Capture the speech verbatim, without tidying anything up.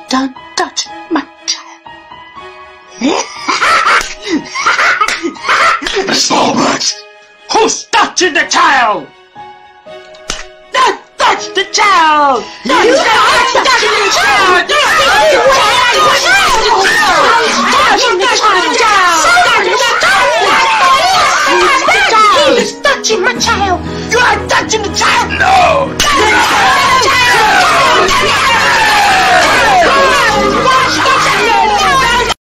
Don't touch my child. Stop it! Who's touching the child? Don't touch the child! Don't You touch the child! Touching the child! He is touching my child! You are touching the child! No! Stop!